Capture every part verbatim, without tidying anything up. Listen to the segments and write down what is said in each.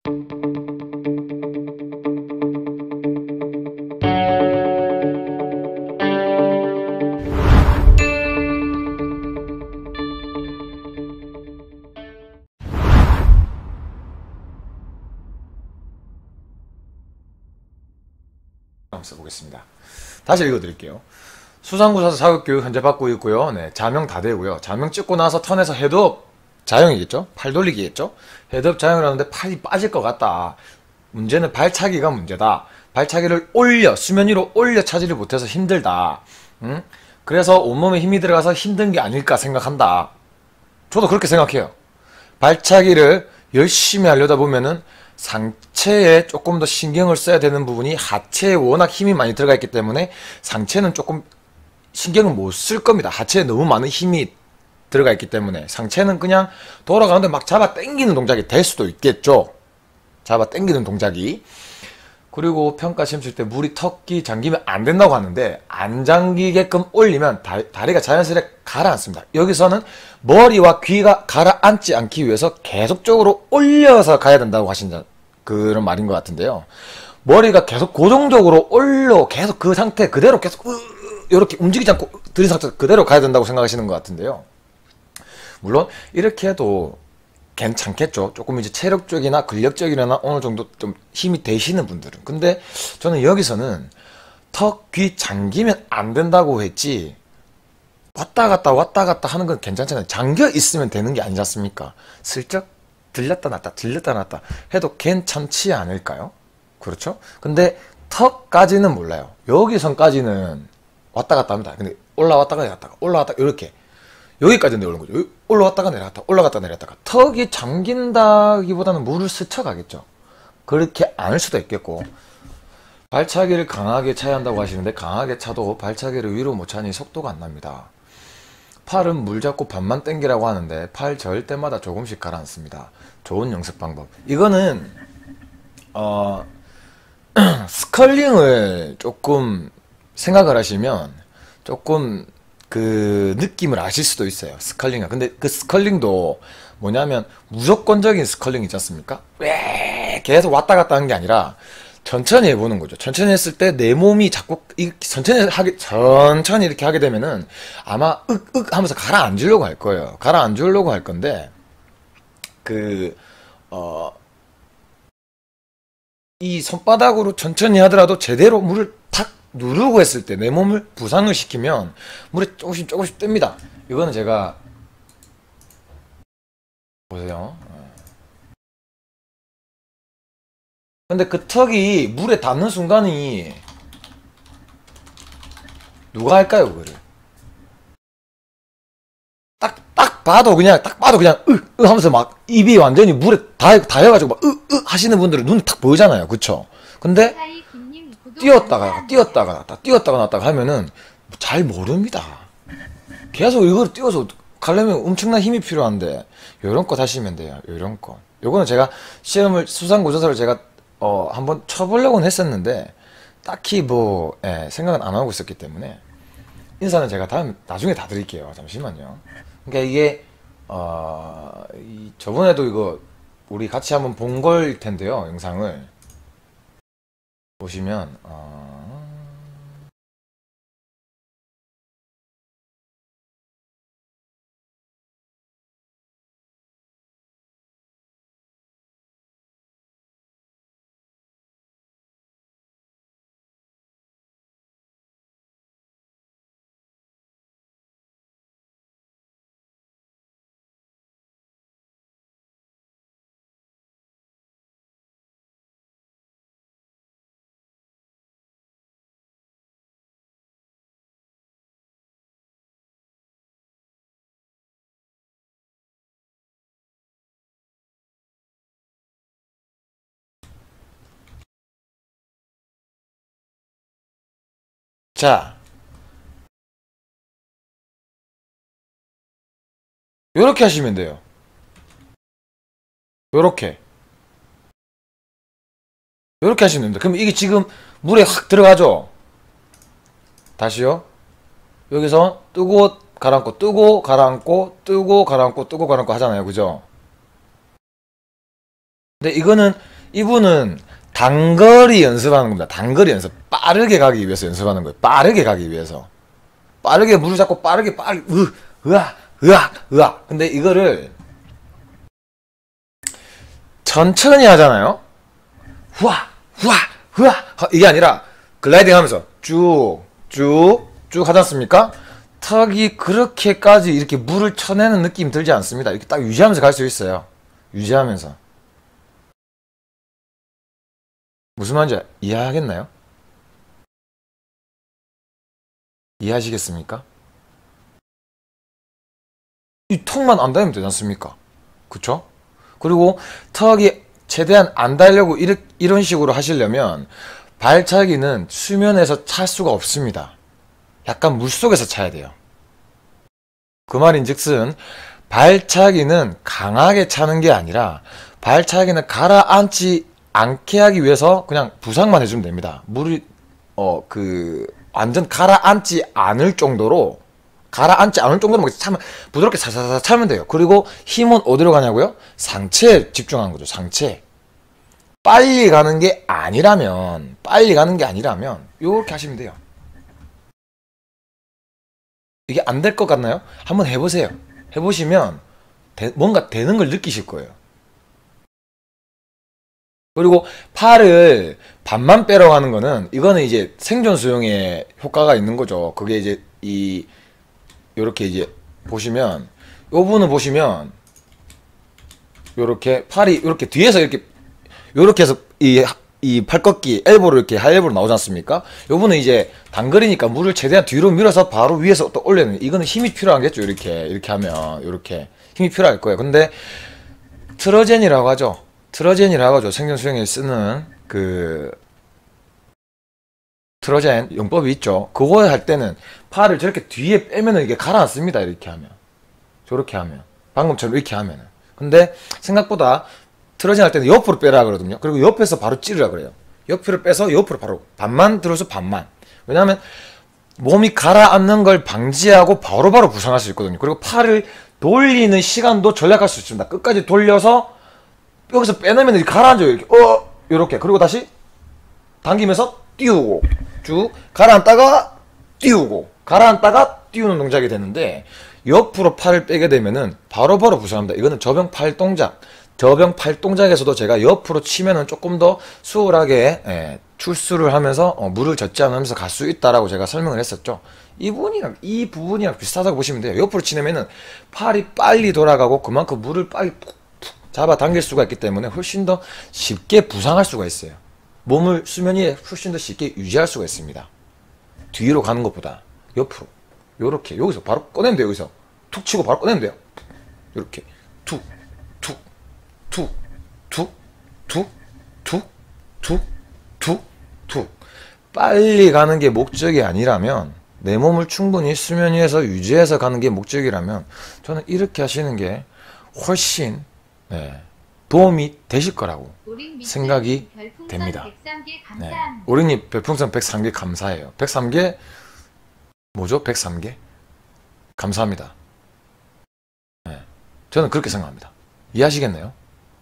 한번 써보겠습니다. 다시 읽어드릴게요. 수상구사사 자격교육 현재 받고 있고요. 네, 자명 다 되고요. 자명 찍고 나서 턴에서 헤드업 자영이겠죠? 팔 돌리기겠죠? 헤드업 자영을 하는데 팔이 빠질 것 같다. 문제는 발차기가 문제다. 발차기를 올려 수면 위로 올려 차지를 못해서 힘들다. 응? 그래서 온몸에 힘이 들어가서 힘든 게 아닐까 생각한다. 저도 그렇게 생각해요. 발차기를 열심히 하려다 보면은 상체에 조금 더 신경을 써야 되는 부분이 하체에 워낙 힘이 많이 들어가 있기 때문에 상체는 조금 신경을 못 쓸 겁니다. 하체에 너무 많은 힘이 들어가 있기 때문에 상체는 그냥 돌아가는데 막 잡아 당기는 동작이 될 수도 있겠죠. 잡아 당기는 동작이. 그리고 평가 시험 칠 때 물이 턱기 잠기면 안 된다고 하는데 안 잠기게끔 올리면 다, 다리가 자연스레 가라앉습니다. 여기서는 머리와 귀가 가라앉지 않기 위해서 계속적으로 올려서 가야 된다고 하신 그런 말인 것 같은데요. 머리가 계속 고정적으로 올려 계속 그 상태 그대로 계속 이렇게 움직이지 않고 들인 상태 그대로 가야 된다고 생각하시는 것 같은데요. 물론 이렇게 해도 괜찮겠죠. 조금 이제 체력적이나 근력적이나 어느 정도 좀 힘이 되시는 분들은. 근데 저는 여기서는 턱, 귀 잠기면 안 된다고 했지 왔다 갔다 왔다 갔다 하는 건 괜찮잖아요. 잠겨 있으면 되는 게 아니지 않습니까? 슬쩍 들렸다 놨다 들렸다 놨다 해도 괜찮지 않을까요? 그렇죠? 근데 턱까지는 몰라요. 여기선까지는 왔다 갔다 합니다. 근데 올라왔다가 내렸다가 올라왔다가 이렇게 여기까지는 내려오는 거죠. 올라왔다가 내려갔다 올라갔다 내렸다가 턱이 잠긴다기보다는 물을 스쳐가겠죠. 그렇게 않을 수도 있겠고 발차기를 강하게 차야 한다고 하시는데 강하게 차도 발차기를 위로 못 차니 속도가 안 납니다. 팔은 물 잡고 반만 당기라고 하는데 팔 절 때마다 조금씩 가라앉습니다. 좋은 연습 방법. 이거는 어 스컬링을 조금 생각을 하시면 조금 그 느낌을 아실 수도 있어요. 스컬링. 근데 그 스컬링도 뭐냐면 무조건적인 스컬링 있지 않습니까? 왜 계속 왔다 갔다 하는 게 아니라 천천히 해보는 거죠. 천천히 했을 때 내 몸이 자꾸 천천히 하게 천천히 이렇게 하게 되면은 아마 윽윽 하면서 가라앉으려고 할 거예요. 가라앉으려고 할 건데 그 어 이 손바닥으로 천천히 하더라도 제대로 물을 탁 누르고 했을 때 내 몸을 부상을 시키면 물에 조금씩 조금씩 뜹니다. 이거는 제가 보세요. 근데 그 턱이 물에 닿는 순간이 누가 할까요 그거를? 딱, 딱 봐도 그냥 딱 봐도 그냥 으, 으 하면서 막 입이 완전히 물에 닿, 닿여가지고 막 으, 으 하시는 분들은 눈이 탁 보이잖아요. 그쵸? 근데 뛰었다가 뛰었다가 나왔다 뛰었다가 나왔다가 하면은 잘 모릅니다. 계속 이걸 뛰어서 가려면 엄청난 힘이 필요한데 요런 거 하시면 돼요. 요런 거. 요거는 제가 시험을 수상고조사를 제가 어 한번 쳐보려고는 했었는데 딱히 뭐 예, 생각은 안 하고 있었기 때문에 인사는 제가 다음 나중에 다 드릴게요. 잠시만요. 그러니까 이게 어 이, 저번에도 이거 우리 같이 한번 본 걸 텐데요. 영상을 보시면 어... 자, 요렇게 하시면 돼요. 요렇게 요렇게 하시면 됩니다. 그럼 이게 지금 물에 확 들어가죠? 다시요. 여기서 뜨고 가라앉고 뜨고 가라앉고 뜨고 가라앉고 뜨고 가라앉고 하잖아요. 그죠? 근데 이거는 이분은 단거리 연습하는 겁니다. 단거리 연습. 빠르게 가기 위해서 연습하는 거예요. 빠르게 가기 위해서. 빠르게 물을 잡고 빠르게 빨리 으, 으아, 으아, 으아. 근데 이거를 천천히 하잖아요. 후아, 후아, 후아. 이게 아니라 글라이딩 하면서 쭉, 쭉, 쭉 하지 않습니까? 턱이 그렇게까지 이렇게 물을 쳐내는 느낌 들지 않습니다. 이렇게 딱 유지하면서 갈 수 있어요. 유지하면서. 무슨 말인지 이해하겠나요? 이해하시겠습니까? 이 턱만 안 닿으면 되지 않습니까? 그쵸? 그리고 턱이 최대한 안 닿으려고 이르, 이런 식으로 하시려면 발차기는 수면에서 찰 수가 없습니다. 약간 물속에서 차야 돼요. 그 말인즉슨 발차기는 강하게 차는 게 아니라 발차기는 가라앉지 않게 하기 위해서 그냥 부상만 해주면 됩니다. 물이 어 그 완전 가라앉지 않을 정도로 가라앉지 않을 정도로 차면 부드럽게 사사사 차면 돼요. 그리고 힘은 어디로 가냐고요? 상체에 집중하는 거죠. 상체. 빨리 가는 게 아니라면 빨리 가는 게 아니라면 요렇게 하시면 돼요. 이게 안 될 것 같나요? 한번 해보세요. 해보시면 되, 뭔가 되는 걸 느끼실 거예요. 그리고 팔을 반만 빼러 가는 거는 이거는 이제 생존 수영에 효과가 있는 거죠. 그게 이제 이 요렇게 이제 보시면 요 부분을 보시면 요렇게 팔이 요렇게 뒤에서 이렇게 요렇게 해서 이 이 팔꺾기 엘보로 이렇게 하엘보로 나오지 않습니까? 요분은 이제 단거리니까 물을 최대한 뒤로 밀어서 바로 위에서 또 올리는, 이거는 힘이 필요하겠죠. 이렇게 이렇게 하면 이렇게 힘이 필요할 거예요. 근데 트러젠이라고 하죠. 트러젠이라고 하죠. 생존 수영에 쓰는 그 트러젠 용법이 있죠. 그거 할 때는 팔을 저렇게 뒤에 빼면은 이게 가라앉습니다. 이렇게 하면, 저렇게 하면, 방금처럼 이렇게 하면은. 근데 생각보다 트러진 할 때는 옆으로 빼라 그러거든요. 그리고 옆에서 바로 찌르라 그래요. 옆으로 빼서 옆으로 바로 반만 들어서 반만. 왜냐하면 몸이 가라앉는 걸 방지하고 바로바로 바로 부상할 수 있거든요. 그리고 팔을 돌리는 시간도 절약할 수 있습니다. 끝까지 돌려서 여기서 빼내면 이렇게 가라앉아요. 이렇게 어 이렇게. 그리고 다시 당기면서 띄우고 쭉 가라앉다가 띄우고 가라앉다가 띄우는 동작이 되는데, 옆으로 팔을 빼게 되면은 바로바로 바로 부상합니다. 이거는 저병 팔 동작. 저병 팔 동작에서도 제가 옆으로 치면은 조금 더 수월하게 예, 출수를 하면서 어, 물을 젓지 않으면서 갈 수 있다라고 제가 설명을 했었죠. 이 부분이랑 이 부분이랑 비슷하다고 보시면 돼요. 옆으로 치면은 팔이 빨리 돌아가고 그만큼 물을 빨리 푹푹 잡아 당길 수가 있기 때문에 훨씬 더 쉽게 부상할 수가 있어요. 몸을 수면 위에 훨씬 더 쉽게 유지할 수가 있습니다. 뒤로 가는 것보다 옆으로 요렇게 여기서 바로 꺼내면 돼요. 여기서 툭 치고 바로 꺼내면 돼요. 요렇게 툭 툭, 툭, 툭, 툭, 툭, 툭, 툭. 빨리 가는 게 목적이 아니라면, 내 몸을 충분히 수면 위에서 유지해서 가는 게 목적이라면, 저는 이렇게 하시는 게 훨씬 네, 도움이 되실 거라고 생각이 됩니다. 네. 오링님 별풍선 백삼 개 감사해요. 백삼 개 뭐죠? 백삼 개 감사합니다. 네. 저는 그렇게 생각합니다. 이해하시겠네요?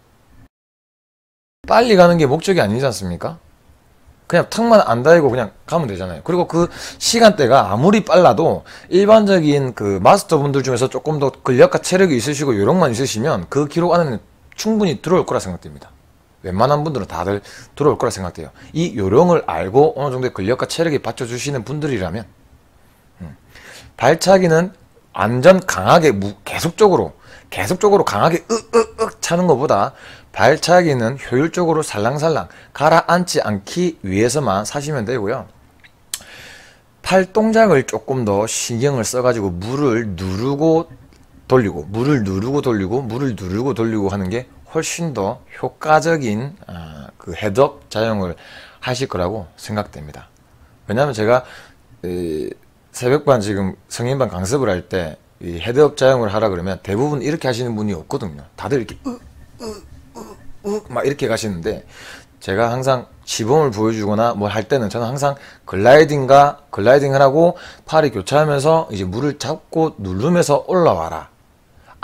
빨리 가는 게 목적이 아니지 않습니까? 그냥 턱만 안 달고 그냥 가면 되잖아요. 그리고 그 시간대가 아무리 빨라도 일반적인 그 마스터분들 중에서 조금 더 근력과 체력이 있으시고 요령만 있으시면 그 기록 안에는 충분히 들어올 거라 생각됩니다. 웬만한 분들은 다들 들어올 거라 생각돼요. 이 요령을 알고 어느 정도의 근력과 체력이 받쳐주시는 분들이라면. 음. 발차기는 완전 강하게 무, 계속적으로 계속적으로 강하게 으으으 차는 것보다 발차기는 효율적으로 살랑살랑 가라앉지 않기 위해서만 사시면 되고요. 팔 동작을 조금 더 신경을 써가지고 물을 누르고 돌리고 물을 누르고 돌리고 물을 누르고 돌리고 하는 게 훨씬 더 효과적인 아, 그 헤드업 자용을 하실 거라고 생각됩니다. 왜냐하면 제가 이, 새벽반 지금 성인반 강습을 할 때 이 헤드업 자용을 하라 그러면 대부분 이렇게 하시는 분이 없거든요. 다들 이렇게 으, 으, 으, 으, 막 이렇게 가시는데, 제가 항상 시범을 보여주거나 뭐 할 때는 저는 항상 글라이딩과 글라이딩을 하고 팔이 교차하면서 이제 물을 잡고 누르면서 올라와라.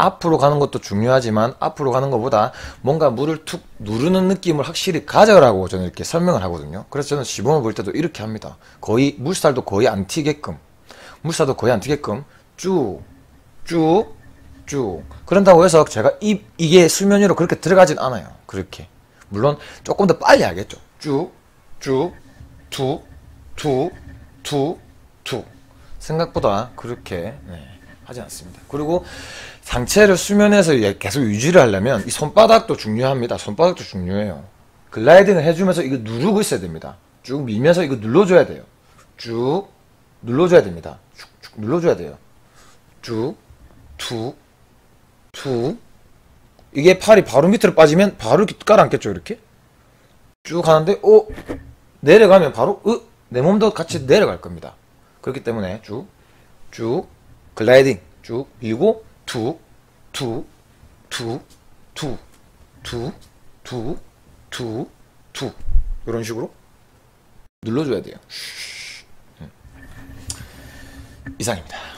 앞으로 가는 것도 중요하지만 앞으로 가는 것보다 뭔가 물을 툭 누르는 느낌을 확실히 가져라고 저는 이렇게 설명을 하거든요. 그래서 저는 시범을 볼 때도 이렇게 합니다. 거의 물살도 거의 안 튀게끔 물살도 거의 안 튀게끔 쭉 쭉 쭉 그런다고 해서 제가 이, 이게 수면 위로 그렇게 들어가진 않아요. 그렇게 물론 조금 더 빨리 하겠죠. 쭉 쭉 툭 툭 툭 툭 생각보다 그렇게 네, 하지 않습니다. 그리고 상체를 수면에서 계속 유지를 하려면 이 손바닥도 중요합니다. 손바닥도 중요해요. 글라이딩을 해주면서 이거 누르고 있어야 됩니다. 쭉 밀면서 이거 눌러줘야 돼요. 쭉 눌러줘야 됩니다. 쭉쭉 눌러줘야 돼요. 쭉 툭 툭 이게 팔이 바로 밑으로 빠지면 바로 이렇게 깔아앉겠죠. 이렇게 쭉 하는데 오 내려가면 바로 으, 내 몸도 같이 내려갈 겁니다. 그렇기 때문에 쭉 쭉 글라이딩 쭉 밀고 툭 툭 툭 툭 툭 툭 툭 툭 이런 식으로 눌러줘야 돼요. 이상입니다.